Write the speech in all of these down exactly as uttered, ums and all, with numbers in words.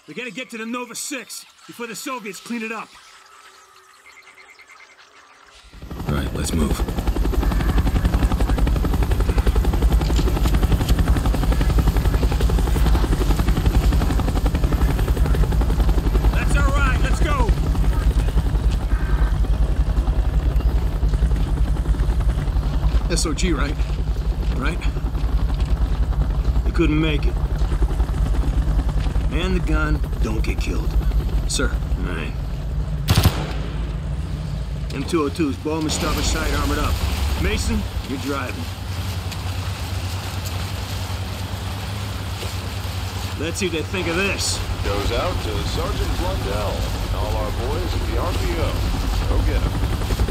We gotta get to the Nova six before the Soviets clean it up. All right, let's move. That's all right, let's go! S O G, right? Right? They couldn't make it. Man the gun, don't get killed. Sir. All right. M two oh two's Bowman starboard side armored up. Mason, you're driving. Let's see what they think of this. Goes out to Sergeant Blundell and all our boys at the R P O. Go get 'em.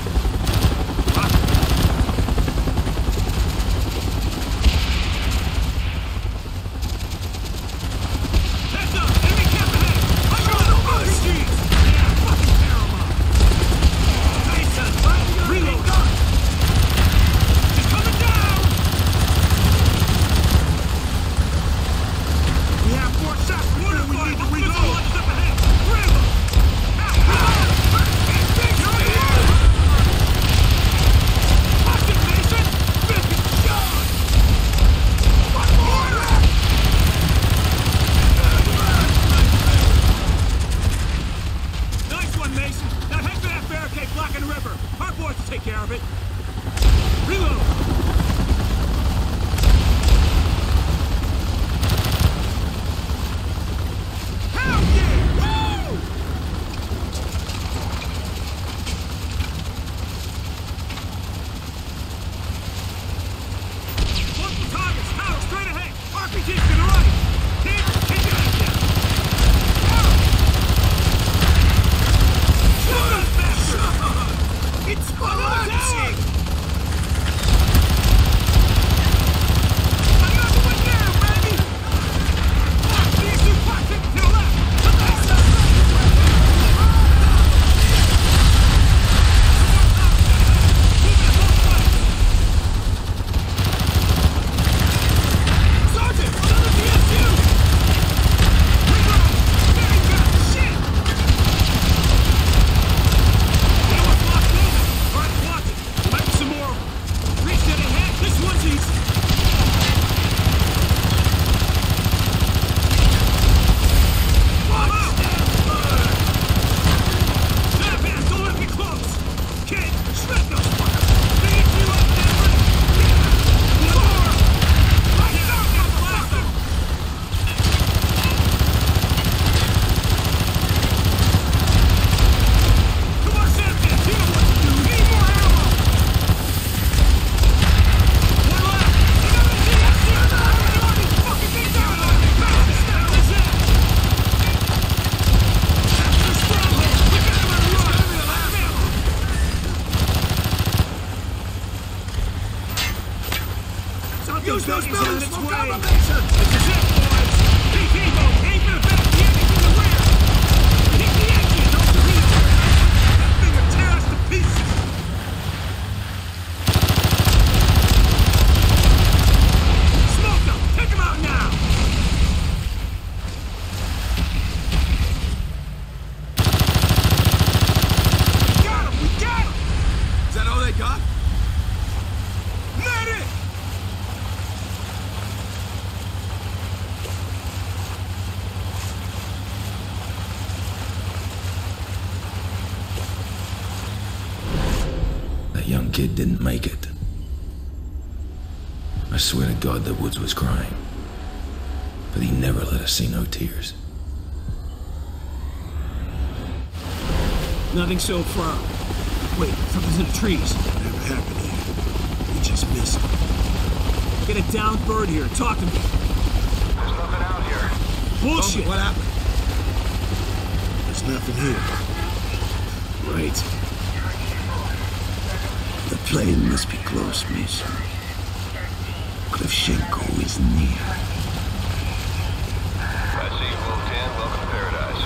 Use those buildings for cover, Mason! This is it, boys! Keep Evo! Aim for the back, the engine from the rear! Hit the engine, don't the rear! That thing will tear us to pieces! Smoke them! Take them out now! We got them! We got them! Is that all they got? Medic! That young kid didn't make it. I swear to God that Woods was crying. But he never let us see no tears. Nothing so far. Wait, something's in the trees. Whatever happened here? We just missed it. Get a downed bird here. Talk to me. There's nothing out here. Bullshit. What happened? There's nothing here. Right. The plane must be close, Mason. Kravchenko is near. I see you, Wolf ten. Welcome to paradise.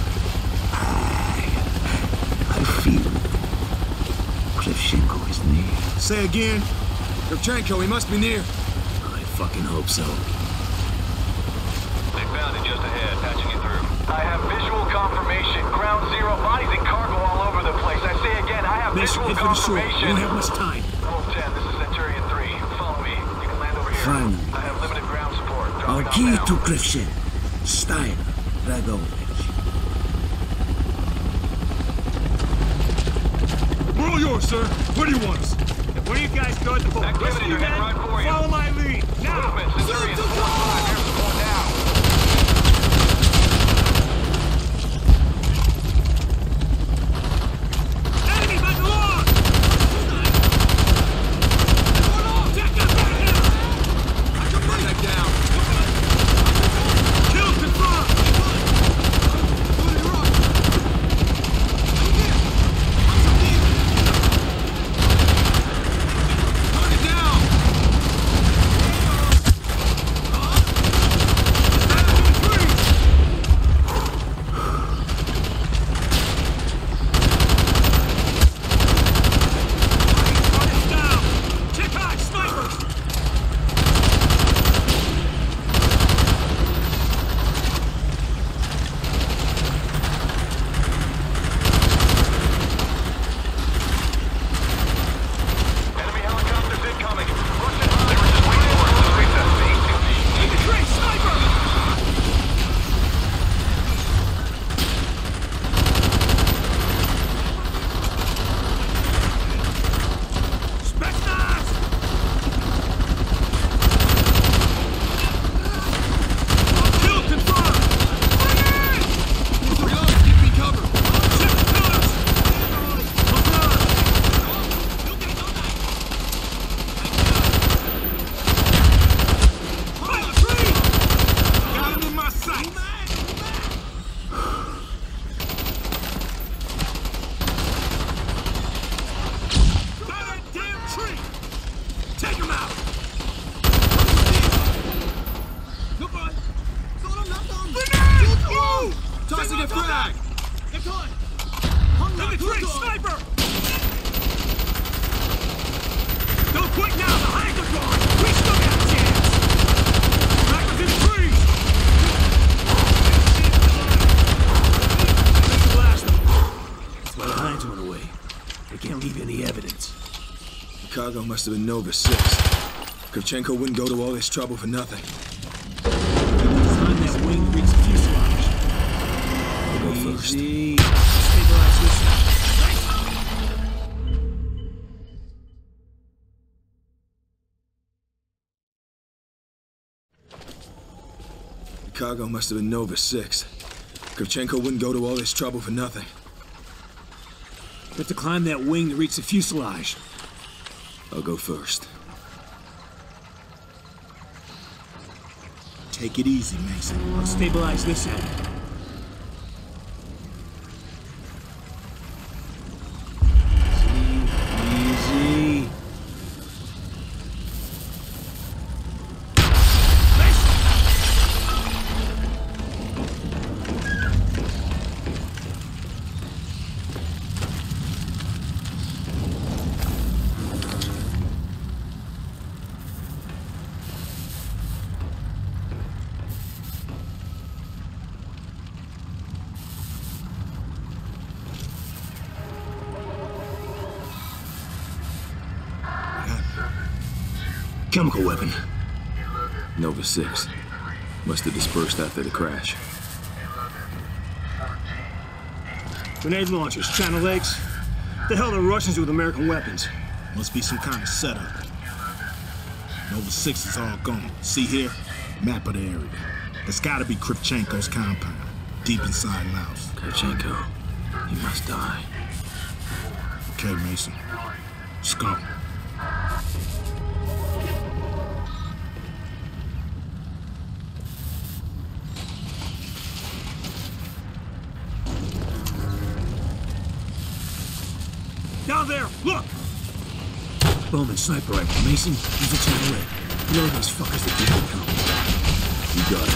I, I feel Kravchenko is near. Say again. Kravchenko, he must be near. I fucking hope so. They found it just ahead, patching you through. I have visual confirmation. Ground zero, bodies and cargo all over the place. I say again, I have Mason, visual head for the shore. We confirmation. don't have much time. Wolf ten, this is Centurion three. Follow me. You can land over here. Finally. I have limited ground support. Our Dropping key off to now. Griffin. Stein. Dragovich. We're all yours, sir. Where do you want us? Where do you guys go at the boat? Activity, they're heading right for you. Follow my lead. Now! Movement, Centurion four five. Air support now. Enemy by the lawn! Take us out of here! Contact down. Kill confirmed! Target down. Enemy helicopters incoming. Russian high. They were just waiting for us. This makes us Kill confirmed! Reload. Give me cover. Ship killers! Confirmed! Fire tree! Got him in my sight! Fire that damn tree! Take him out! Grenade! Move! Tossing a frag. In the tree! Sniper! Don't quit now! The hands are gone! We still got a chance! Snipers in the trees! Let's blast them! That's why the Heinz went away. They can't leave any evidence. The cargo must have been Nova six. Kravchenko wouldn't go to all this trouble for nothing. Time that wing reached the fuselage. I'll go first. Easy. Stabilize this side. The cargo must have been Nova six. Kravchenko wouldn't go to all this trouble for nothing. We have to climb that wing to reach the fuselage. I'll go first. Take it easy, Mason. I'll stabilize this end. Easy, easy. Chemical weapon. Nova six. Must have dispersed after the crash. Grenade launchers, Channel X. The hell the Russians do with American weapons? Must be some kind of setup. Nova six is all gone. See here? Map of the area. It's gotta be Kravchenko's compound. Deep inside Laos. Kravchenko. He must die. Okay, Mason. Let's go. Down there! Look! Bowman sniper rifle. Mason, use the Channel A. Blow those fuckers that didn't come. You got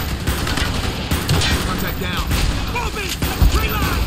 it. Contact down. Movement! Tree line!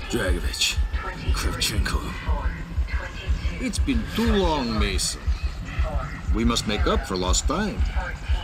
Dragovich. Kravchenko. It's been too long, Mason. We must make up for lost time.